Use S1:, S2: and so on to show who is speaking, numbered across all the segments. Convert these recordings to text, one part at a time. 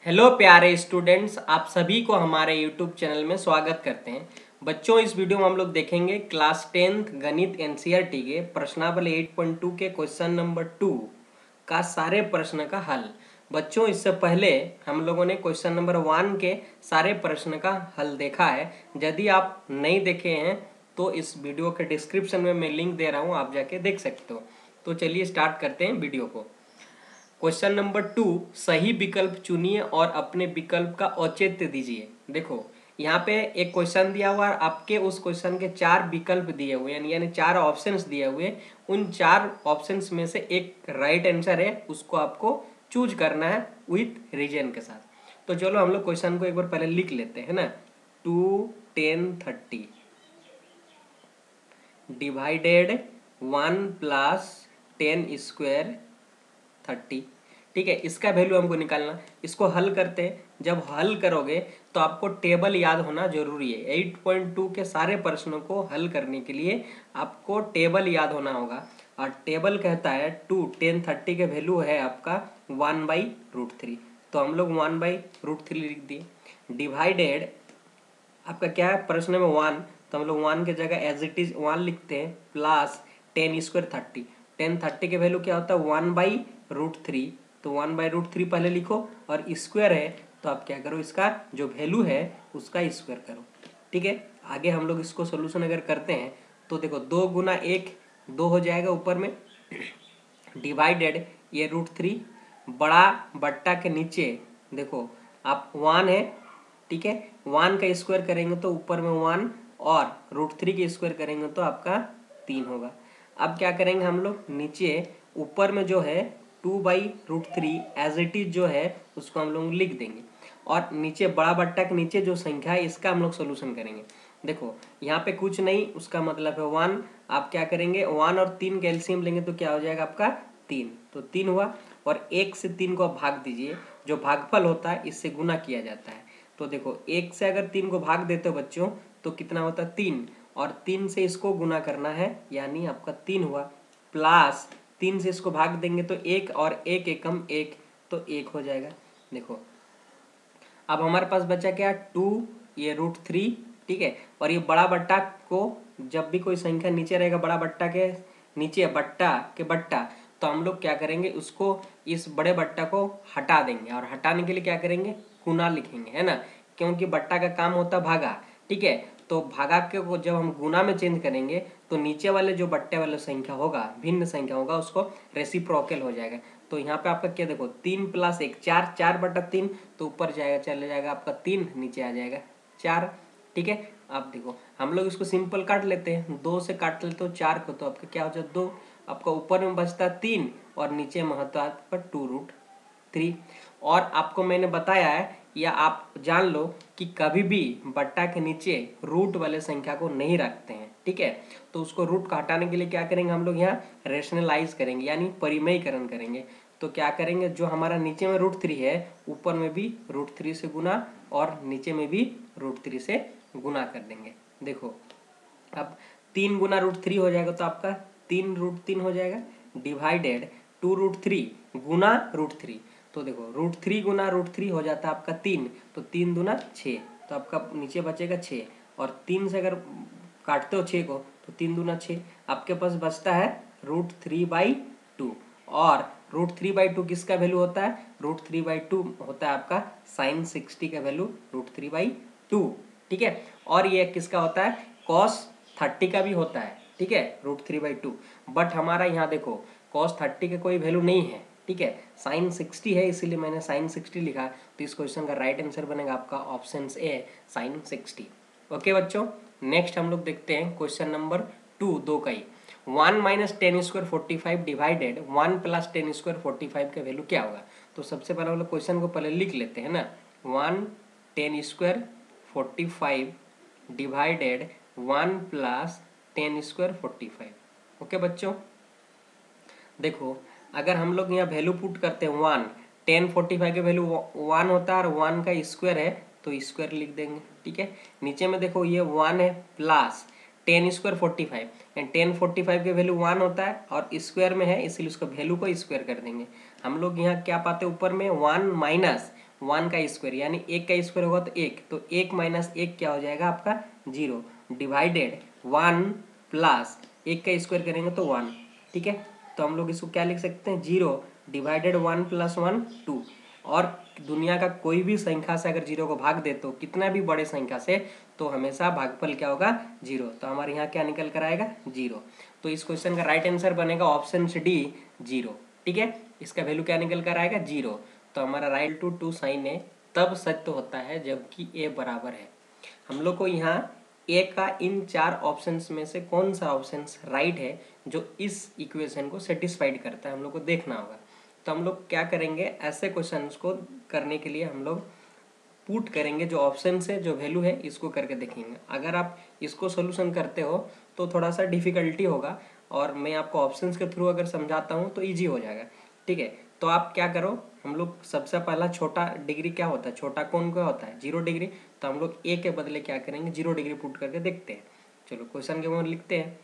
S1: Hello प्यारे students, आप सभी को हमारे यूट्यूब चैनल में स्वागत करते हैं। बच्चों, इस वीडियो में हम लोग देखेंगे क्लास 10th गणित एनसीईआरटी के प्रश्नावली 8.2 के क्वेश्चन नंबर 2 का सारे प्रश्न का हल। बच्चों, इससे पहले हम लोगों ने क्वेश्चन नंबर 1 के सारे प्रश्न का हल देखा है। यदि आप नहीं देखे हैं तो इस वीडियो के डिस्क्रिप्शन में मैं लिंक दे रहा हूँ, आप जाके देख सकते हो। तो चलिए स्टार्ट करते हैं वीडियो को। क्वेश्चन नंबर 2, सही विकल्प चुनिए और अपने विकल्प का औचित्य दीजिए। देखो, यहाँ पे एक क्वेश्चन दिया हुआ है, आपके उस क्वेश्चन के 4 विकल्प दिए हुए हैं, यानी 4 ऑप्शंस दिए हुए हैं। उन 4 ऑप्शंस में से एक राइट आंसर है, उसको आपको चूज करना है विथ रीजन के साथ। तो चलो हम लोग क्वेश्चन को एक बार पहले लिख लेते हैं ना। 2 10 30 डिवाइडेड 1 प्लस 10 स्क्वायर 30। ठीक है, इसका वैल्यू हमको निकालना। इसको हल करते हैं। जब हल करोगे तो आपको टेबल याद होना जरूरी है। 8.2 के सारे प्रश्नों को हल करने के लिए आपको टेबल याद होना होगा। और टेबल कहता है 2 10 30 के वैल्यू है आपका 1/√3। तो हम लोग 1/√3 लिख दिए। डिवाइडेड आपका क्या है, प्रश्न में 1, तो हम लोग 1 के जगह एज इट इज 1 लिखते हैं, प्लस 10 स्क्वायर 30। 10 30 के वैल्यू क्या होता है 1/√3। तो 1/√3 पहले लिखो, और स्क्वायर है तो आप क्या करो, इसका जो वैल्यू है उसका स्क्वायर करो। ठीक है, आगे हम लोग इसको सोल्यूशन अगर करते हैं तो देखो 2 गुना 1 2 हो जाएगा ऊपर में, डिवाइडेड ये √3 बड़ा बट्टा के नीचे देखो आप 1 है। ठीक है, 1 का स्क्वायर करेंगे तो ऊपर में 1, और √3 के स्क्वायर करेंगे तो आपका 3 होगा। अब क्या करेंगे हम लोग, नीचे ऊपर में जो है 2/√3 एज इट इज जो है उसको हम लोग लिख देंगे, और नीचे बड़ा बट्टा के नीचे जो संख्या है इसका हम लोग सोल्यूशन करेंगे। देखो यहाँ पे कुछ नहीं, उसका मतलब है 1। आप क्या करेंगे, 1 और 3 का एलसीएम लेंगे तो क्या हो जाएगा आपका 3। तो 3 हुआ, और 1 से 3 को आप भाग दीजिए। जो भागफल होता है इससे गुना किया जाता है। तो देखो 1 से अगर 3 को भाग देते हो बच्चों तो कितना होता है 3, और 3 से इसको गुना करना है, यानी आपका 3 हुआ, प्लस 3 से इसको भाग देंगे तो 1, और 1 एकम 1, तो 1 हो जाएगा। देखो अब हमारे पास बचा क्या, 2 ये √3। ठीक है, और ये बड़ा बट्टा को, जब भी कोई संख्या नीचे रहेगा बड़ा बट्टा के नीचे बट्टा के बट्टा, तो हम लोग क्या करेंगे, उसको इस बड़े बट्टा को हटा देंगे, और हटाने के लिए क्या करेंगे, गुना लिखेंगे, है ना, क्योंकि बट्टा का काम होता है भागा। ठीक है, तो भागा के को जब हम गुना में चेंज करेंगे तो नीचे वाले जो बट्टे वाले संख्या होगा, भिन्न संख्या होगा, उसको रेसिप्रोकल हो जाएगा। तो यहाँ पे आपका क्या देखो 3 + 1 4, 4/3, तो ऊपर जाएगा चले जाएगा आपका 3, नीचे आ जाएगा 4। ठीक है, अब देखो हम लोग इसको सिंपल काट लेते हैं, 2 से काट लेते हो 4 को, तो आपका क्या हो जाए 2। आपका ऊपर में बचता 3, और नीचे महत्व आपका 2√3। और आपको मैंने बताया है, या आप जान लो कि कभी भी बट्टा के नीचे रूट वाले संख्या को नहीं रखते हैं। ठीक है, तो उसको रूट को हटाने के लिए क्या करेंगे हम लोग, यहाँ रेशनलाइज करेंगे, यानी परिमयीकरण करेंगे। तो क्या करेंगे, जो हमारा नीचे में √3 है ऊपर में भी √3 से गुना, और नीचे में भी √3 से गुना कर देंगे। देखो अब 3 गुना √3 हो जाएगा, तो आपका 3√3 हो जाएगा, डिवाइडेड 2√3 गुना √3। तो देखो √3 गुना √3 हो जाता है आपका 3, तो 3 दूना 6, तो आपका नीचे बचेगा 6, और 3 से अगर काटते हो 6 को तो 3 दूना 6, आपके पास बचता है √3/2। और √3/2 किसका वैल्यू होता है, √3/2 होता है आपका sin 60 का वैल्यू √3/2। ठीक है, और ये किसका होता है, cos 30 का भी होता है। ठीक है, √3/2, बट हमारा यहाँ देखो cos 30 का कोई वैल्यू नहीं है। ठीक है, sin 60 है, इसीलिए मैंने sin 60 लिखा। तो इस क्वेश्चन का राइट आंसर बनेगा आपका ऑप्शन ए, sin 60। ओके बच्चों, नेक्स्ट हम लोग देखते हैं क्वेश्चन नंबर 2, 2 का ही। 1 - 10 स्क्वायर 45 डिवाइडेड 1 + 10 स्क्वायर 45 का वैल्यू क्या होगा। तो सबसे पहले हम लोग क्वेश्चन को पहले लिख लेते हैं ना। 1 10 स्क्वायर 45 डिवाइडेड 1 + 10 स्क्वायर 45। ओके बच्चों, देखो अगर हम लोग यहाँ वैल्यू पुट करते हैं 1, 10 45 के वैल्यू 1 होता है, और 1 का स्क्वायर है तो स्क्वायर लिख देंगे। ठीक है, नीचे में देखो ये 1 है, प्लस 10 स्क्वायर 45, एंड 10 45 के वैल्यू 1 होता है, और स्क्वायर में है इसलिए उसका वैल्यू को स्क्वायर कर देंगे। हम लोग यहाँ क्या पाते हैं, ऊपर में 1 - 1 का स्क्वायर यानी 1 का स्क्वायर होगा तो 1, तो 1 माइनस 1 क्या हो जाएगा आपका 0, डिवाइडेड 1 प्लस 1 का स्क्वायर करेंगे तो 1। ठीक है, तो हम लोग इसको क्या लिख सकते हैं 0 डिवाइडेड 1 प्लस 1 2। और दुनिया का कोई भी संख्या से अगर 0 को भाग दे तो कितना भी बड़े संख्या से, तो हमेशा भागफल क्या होगा 0। तो हमारे यहाँ क्या निकल कर आएगा 0। तो इस क्वेश्चन का राइट आंसर बनेगा ऑप्शन डी 0। ठीक है, इसका वैल्यू क्या निकल कर आएगा 0। तो हमारा राइट टू साइन ए तब सत्य होता है जबकि ए बराबर है। हम लोग को यहाँ ए का इन 4 ऑप्शंस में से कौन सा ऑप्शन राइट है जो इस इक्वेशन को सेटिस्फाइड करता है हम लोग को देखना होगा। तो हम लोग क्या करेंगे, ऐसे क्वेश्चंस को करने के लिए हम लोग पुट करेंगे जो ऑप्शन से जो वैल्यू है इसको करके देखेंगे। अगर आप इसको सोल्यूशन करते हो तो थोड़ा सा डिफिकल्टी होगा, और मैं आपको ऑप्शंस के थ्रू अगर समझाता हूँ तो ईजी हो जाएगा। ठीक है, तो आप क्या करो, हम लोग सबसे पहला छोटा डिग्री क्या होता है, छोटा कोण क्या होता है 0 डिग्री। तो हम लोग ए के बदले क्या करेंगे 0 डिग्री पुट करके देखते हैं। चलो क्वेश्चन के ऊपर लिखते हैं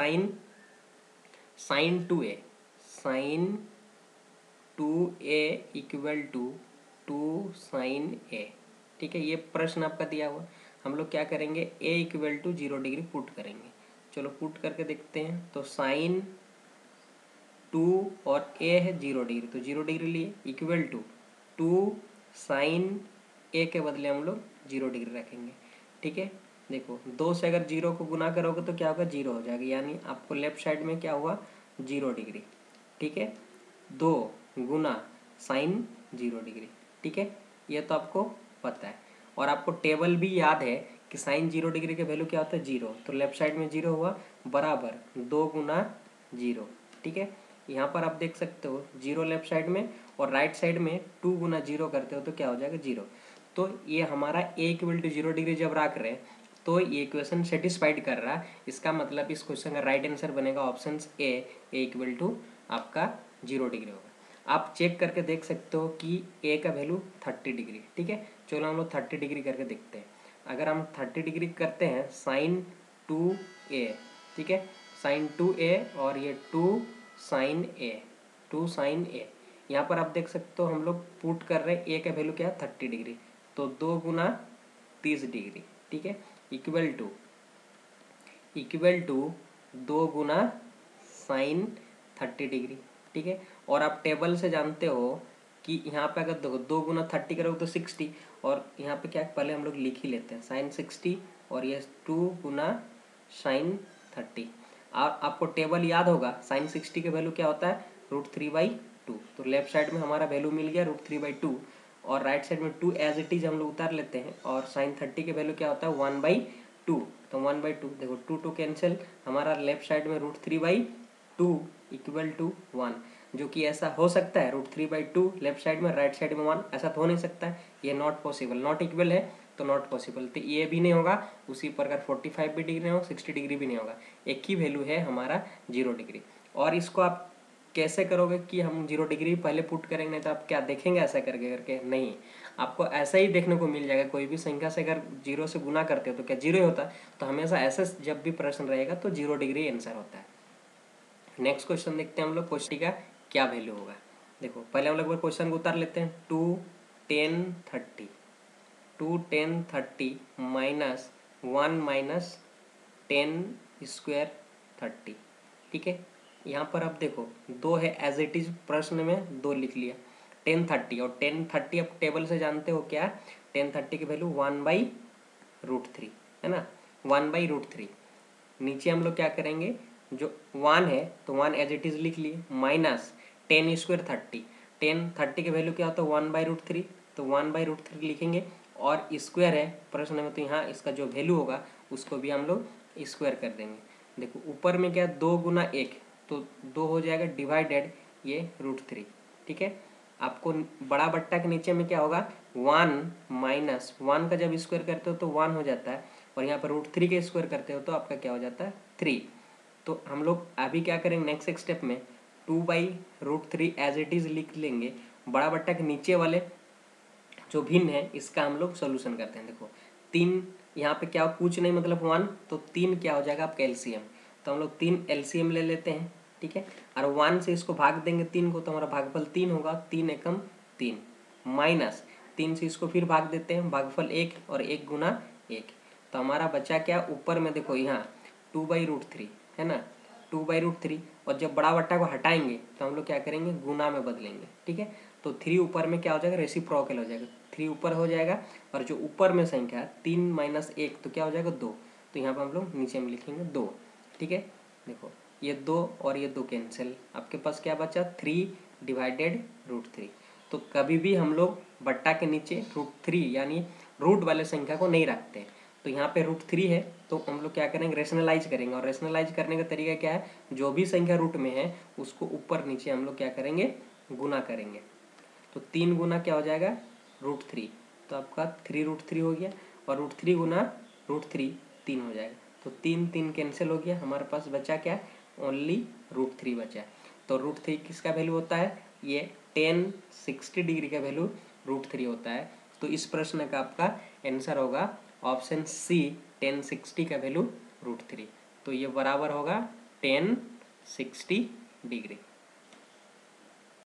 S1: sine 2a, sine 2a equal to 2 sine A. ठीक है, ये प्रश्न आपका दिया हुआ, हम लोग क्या करेंगे a equal to 0 degree put करेंगे। चलो पुट करके देखते हैं। तो साइन 2 और a है 0 डिग्री, तो 0 डिग्री लिए इक्वल टू 2 साइन a के बदले हम लोग 0 डिग्री रखेंगे। ठीक है, देखो 2 से अगर 0 को गुना करोगे तो क्या होगा 0 हो जाएगा, यानी आपको लेफ्ट साइड में क्या हुआ 0 डिग्री। ठीक है, 2 गुना साइन 0 डिग्री। ठीक है, ये तो आपको पता है, और आपको टेबल भी याद है कि साइन 0 डिग्री के वैल्यू क्या होता है 0, तो लेफ्ट साइड में 0 हुआ बराबर 2 गुना 0। ठीक है, यहाँ पर आप देख सकते हो 0 लेफ्ट साइड में, और राइट साइड में 2 गुना 0 करते हो तो क्या हो जाएगा 0। तो ये हमारा ए इक्वल टू 0 डिग्री जब रख रहे हैं तो ये इक्वेशन सेटिस्फाइड कर रहा है। इसका मतलब इस क्वेश्चन का राइट आंसर बनेगा ऑप्शन ए इक्वल टू आपका 0 डिग्री होगा। आप चेक करके देख सकते हो कि ए का वैल्यू 30 डिग्री। ठीक है, चलो हम लोग 30 डिग्री करके देखते हैं। अगर हम 30 डिग्री करते हैं साइन 2a, ठीक है, साइन 2a और ये 2 साइन ए, 2 साइन ए। यहाँ पर आप देख सकते हो हम लोग पुट कर रहे हैं ए का वैल्यू क्या है 30 डिग्री, तो 2 गुना 30 डिग्री। ठीक है, इक्वल टू 2 गुना साइन 30 डिग्री। ठीक है, और आप टेबल से जानते हो कि यहाँ पे अगर देखो 2 गुना 30 करोगे तो 60, और यहाँ पे क्या पहले हम लोग लिख ही लेते हैं साइन 60 और ये 2 गुना साइन 30। और आपको टेबल याद होगा साइन 60 के वैल्यू क्या होता है √3/2। तो लेफ्ट साइड में हमारा वैल्यू मिल गया √3/2, और राइट साइड में 2 एज इट इज हम लोग उतार लेते हैं, और साइन 30 के वैल्यू क्या होता है 1/2। तो 1/2 देखो 2 कैंसिल, हमारा लेफ्ट साइड में √3/2 इक्वल टू 1, जो कि ऐसा हो सकता है √3/2 लेफ्ट साइड में, राइट साइड में 1, ऐसा तो हो नहीं सकता है, ये नॉट पॉसिबल, नॉट इक्वल है तो नॉट पॉसिबल। तो ये भी नहीं होगा, उसी प्रकार 45 भी डिग्री नहीं होगा, 60 डिग्री भी नहीं होगा, एक ही वैल्यू है हमारा 0 डिग्री। और इसको आप कैसे करोगे कि हम 0 डिग्री पहले पुट करेंगे, नहीं तो आप क्या देखेंगे ऐसा करके नहीं, आपको ऐसा ही देखने को मिल जाएगा। कोई भी संख्या से अगर 0 से गुना करते हो तो क्या 0 ही होता है, तो हमेशा ऐसे जब भी प्रश्न रहेगा तो 0 डिग्री आंसर होता है। नेक्स्ट क्वेश्चन देखते हैं हम लोग, क्वेश्चन का क्या वैल्यू होगा। देखो पहले हम लोग क्वेश्चन को उतार लेते हैं। 2 10 30 माइनस 1 माइनस 10 स्क्वायर 30। ठीक है, यहाँ पर आप देखो 2 है एज इट इज, प्रश्न में 2 लिख लिया। 10 30 और 10 30 आप टेबल से जानते हो क्या, 10 30 की वैल्यू 1/√3 है ना, 1/√3। नीचे हम लोग क्या करेंगे, जो 1 है तो 1 एज इट इज लिख लिए, माइनस 10 स्क्वायर 30, 10 30 की वैल्यू क्या होता है 1/√3, तो 1/√3 लिखेंगे, और स्क्वायर है प्रश्न में तो यहाँ इसका जो वैल्यू होगा उसको भी हम लोग स्क्वायर कर देंगे। देखो ऊपर में क्या 2 गुना 1, तो 2 हो जाएगा डिवाइडेड ये √3। ठीक है, आपको बड़ा बट्टा के नीचे में क्या होगा 1 माइनस 1 का जब स्क्वायर करते हो तो 1 हो जाता है, और यहाँ पर √3 के स्क्वायर करते हो तो आपका क्या हो जाता है 3। तो हम लोग अभी क्या करेंगे नेक्स्ट स्टेप में 2/√3 एज इट इज लिख लेंगे, बड़ा बट्टा के नीचे वाले जो भिन्न है इसका हम लोग सोल्यूशन करते हैं। देखो 3 यहाँ पे क्या कुछ नहीं मतलब 1, तो 3 क्या हो जाएगा आपका एलसीएम, तो हम लोग 3 एलसीएम ले लेते हैं। ठीक है, और 1 से इसको भाग देंगे 3 को, तो हमारा भागफल 3 होगा, 3 एकम 3, माइनस 3 से इसको फिर भाग देते हैं, भागफल 1 और 1 गुना 1। तो हमारा बचा क्या, ऊपर में देखो यहाँ 2/√3 है ना, 2/√3। और जब बड़ा बट्टा को हटाएंगे तो हम लोग क्या करेंगे, गुना में बदलेंगे। ठीक है, तो 3 ऊपर में क्या हो जाएगा, रेसिप्रोकल हो जाएगा, 3 ऊपर हो जाएगा। और जो ऊपर में संख्या 3 - 1 तो क्या हो जाएगा 2। तो यहाँ पर हम लोग नीचे में लिखेंगे 2। ठीक है, देखो ये 2 और ये 2 कैंसिल, आपके पास क्या बचा 3/√3। तो कभी भी हम लोग बट्टा के नीचे √3 यानी रूट वाले संख्या को नहीं रखते हैं। तो यहाँ पे √3 है तो हम लोग क्या करेंगे, रेशनलाइज करेंगे। और रेशनलाइज करने का तरीका क्या है, जो भी संख्या रूट में है उसको ऊपर नीचे हम लोग क्या करेंगे, गुना करेंगे। तो 3 गुना क्या हो जाएगा, √3। तो आपका 3√3 हो गया, और √3 गुना √3 3 हो जाएगा। तो 3 3 कैंसिल हो गया, हमारे पास बचा क्या, ओनली √3 बचा। तो √3 किसका वैल्यू होता है, ये tan 60 डिग्री का वैल्यू √3 होता है। तो इस प्रश्न का आपका आंसर होगा ऑप्शन सी, tan 60 का वैल्यू √3। तो ये बराबर होगा tan 60 डिग्री।